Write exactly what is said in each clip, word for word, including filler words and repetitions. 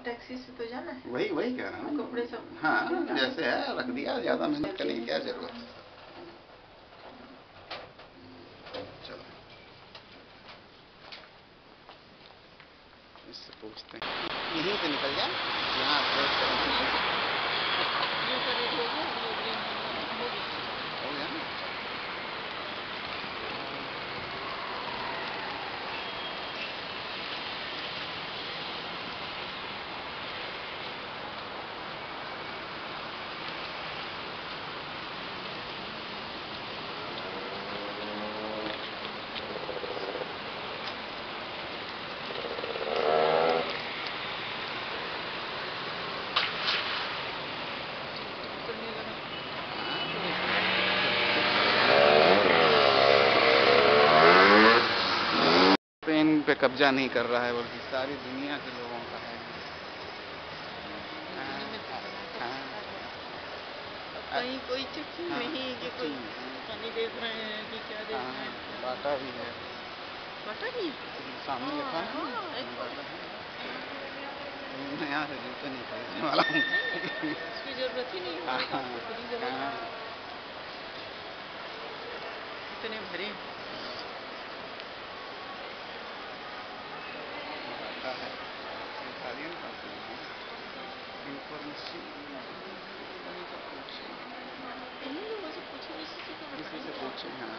Taxi से तो जाना है। वही वही कह रहा हूँ, कपड़े सब हाँ जैसे है रख दिया, ज्यादा मेहनत करने की क्या जरूरत। चलो इससे पूछते हैं, यहीं से निकल जाए, यहाँ वेट करेंगे। हो गया ना? पे कब्जा नहीं कर रहा है, बल्कि सारी दुनिया के लोगों का है। कहीं कोई चेकिंग नहीं कि कोई पानी देख रहे हैं कि क्या देख रहे हैं। बाटा भी है, बाटा भी सामने लिखा है ना, एक बाटा है। मैं यहाँ से जूते नहीं खरीदने वाला हूँ, इसकी जरूरत ही नहीं है। इतने भरे है इटालियन कंपनी है। इंफॉर्मेशन इसी से पूछे। हाँ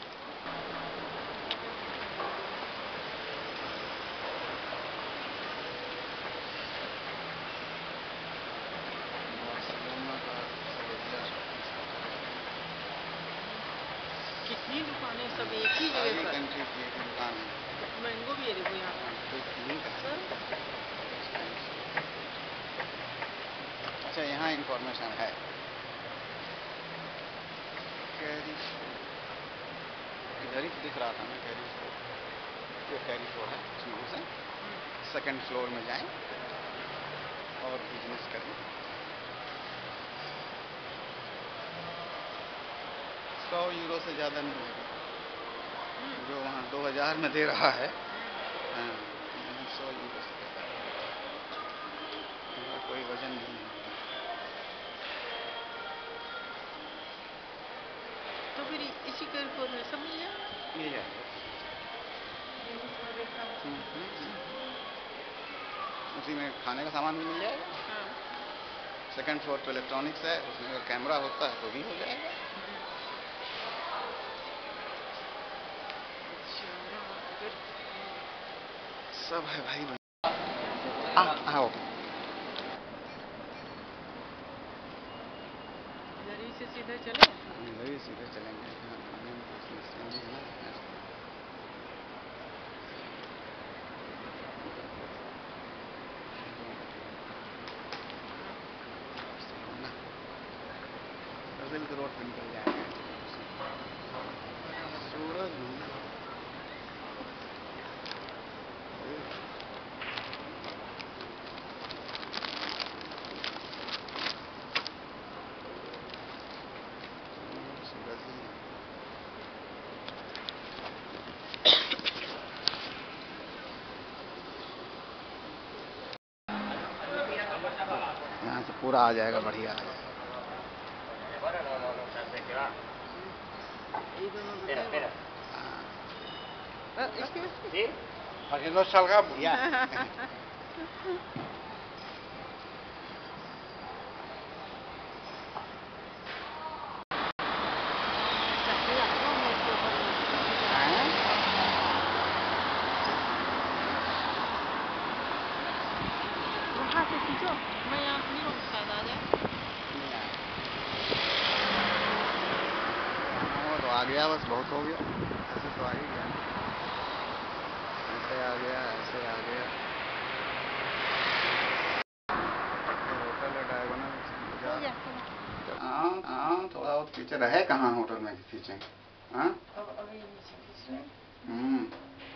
बार्सिलोना का कितनी दुकानें सब एक ही जगह पर। कंट्री की एक दुकान है। मैंगो भी है देखो यहाँ पर। अच्छा यहाँ इंफॉर्मेशन है। कैरीफोर इधर ही दिख रहा था ना, कैरीफोर, ये कैरीफोर है, उसमें से सेकंड फ्लोर में जाएं और बिजनेस करें। सौ यूरो से ज़्यादा नहीं लगेगा, जो वहाँ दो हज़ार में दे रहा है। हाँ सौ यूरो से ज़्यादा कोई वजन नहीं है। तो फिर इसी कैरीफोर में सब मिल जाएगा। मिल जाएगा। उसी में खाने का सामान भी मिल जाएगा। हाँ। सेकंड फ्लोर पे इलेक्ट्रॉनिक्स है, उसमें अगर कैमरा होता है तो भी हो जाएगा। सब है भाई। आ, आओ इधर ही से सीधे चले। इधर ही सीधे चलेंगे। हाँ खाने में कुछ समस्या नहीं है ना। सिल्क रोड पे निकल जाएंगे। सूरज यहाँ से पूरा आ जाएगा, बढ़िया आ जाएगा। Haciendo salga ya. वहाँ से खींचो, मैं यहाँ खड़ी हूँ, शायद आ जाए। वो तो आ गया, बस बहुत हो गया। ऐसे तो आ ही गया, ऐसे आ गया, ऐसे आ गया। होटल है डायगोनल बाजार। हाँ हाँ थोड़ा बहुत पीछे रहे, कहाँ होटल में खींचे। हाँ अब अभी नीचे खींच रहे हैं। हम्म